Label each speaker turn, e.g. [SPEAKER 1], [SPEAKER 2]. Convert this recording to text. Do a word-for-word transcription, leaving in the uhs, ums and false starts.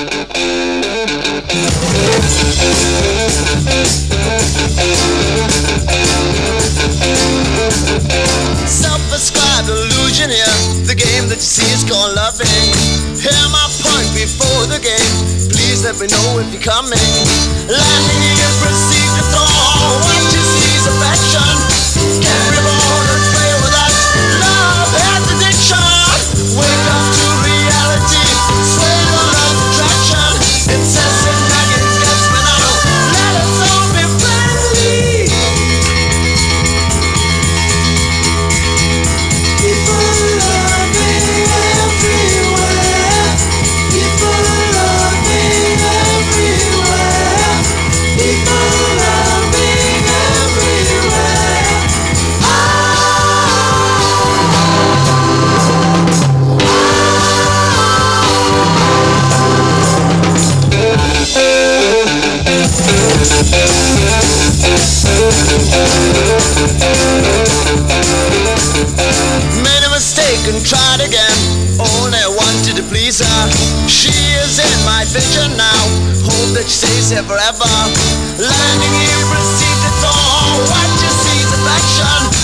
[SPEAKER 1] Self-prescribed illusion here. The game that you see is called loving. Hear my point before the game. Please let me know if you're coming. Landing here, proceed to throw. What you see is affection. Carry on and play with us. Love has addiction. Wake up to reality. Sway to love attraction. Incessant nagging gets me now. Let us all be friendly. People loving everywhere. People loving everywhere. People loving everywhere. Made a mistake and tried again. Only wanted to please her. She is in my vision now. Hope that she stays here forever. Landing here, proceed to thaw. What you see is affection.